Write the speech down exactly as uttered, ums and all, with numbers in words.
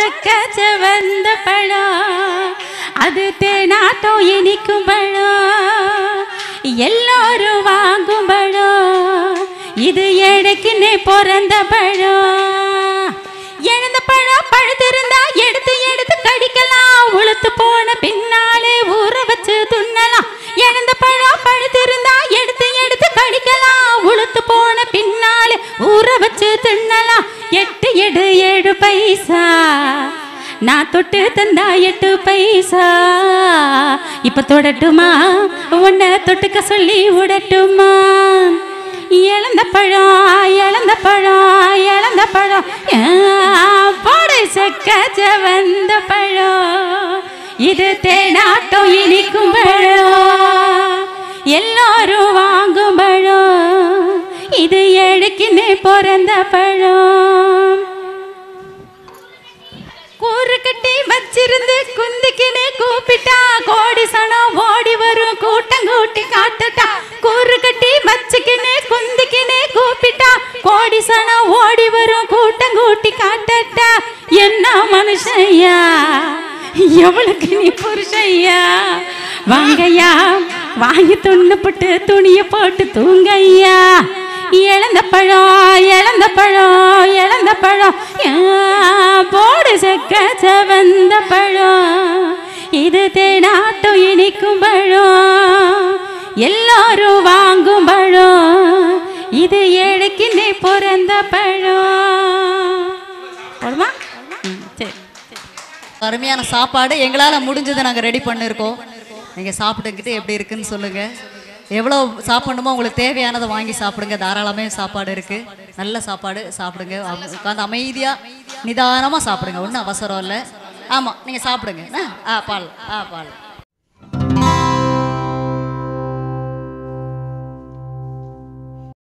சக்கச்ச வந்த பழம் அது தேனாட்டம் இனிக்கும் பழம் எல்லாரும் வாங்கும் பழம் இது ஏழைக்குன்னே பிறந்த பழம் எழுந்த பழம் பழுத்திருந்தா எடுத்து எடுத்து கடிக்கலாம் உளுத்து போன பின்னாலே ஊற வச்சு துண்ணலாம் எழுந்த பழம் பழுத்திருந்தா எடுத்து எடுத்து கடிக்கலாம் உளுத்து போன பின்னாலே ஊற வச்சு தின்னலாம் எட்டு எடு ஏழு பைசா நான் தொட்டு தந்தா எட்டு பைசா இப்ப தொடட்டுமா உன்னை தொட்டுக்க சொல்லி விடட்டுமா இழந்த பழம் இழந்த பழம் இழந்த பழம் போடு சக்கச்ச வந்த பழம் இது தேனாட்டம் இனிக்கும் பழம் எல்லாரும் வாங்கும் பழம் இது ஏழைக்குன்னே பிறந்த பழம் கூறு கட்டி வச்சிருந்து குந்திக்கினே கூப்பிட்டா கோடி சனம் ஓடி வரும் கூட்டம் கூட்டி காட்டட்டா கூறு கட்டி வச்சுக்கினே குந்திக்கினே கூப்பிட்டா கோடி சனம் ஓடி வரும் கூட்டம் கூட்டி காட்டட்டா என்ன மனுஷையா எவளுக்கு நீ புருஷையா வாங்கய்யா வாங்கி துண்ணுப்பட்டு துணிய போட்டு தூங்கய்யா இழந்த பழம் இழந்த பழம் இழந்த பழம் போடு சக்கச்ச வந்த பழம் இது தேனாட்டம் இனிக்கும் பழம் எல்லாரும் வாங்கும் பழம் இது ஏழைக்குன்னே பிறந்த பழம் போடுமா சரி அருமையான சாப்பாடு எங்களால் முடிஞ்சதை நாங்கள் ரெடி பண்ணியிருக்கோம் நீங்கள் சாப்பிட்டுக்கிட்டு எப்படி இருக்குன்னு சொல்லுங்கள் எவ்வளோ சாப்பிடணுமோ உங்களுக்கு தேவையானதை வாங்கி சாப்பிடுங்க தாராளமே சாப்பாடு இருக்குது நல்ல சாப்பாடு சாப்பிடுங்க உட்காந்து அமைதியாக நிதானமாக சாப்பிடுங்க ஒன்றும் அவசரம் இல்லை ஆமாம் நீங்கள் சாப்பிடுங்க ஆ பால் ஆ பால்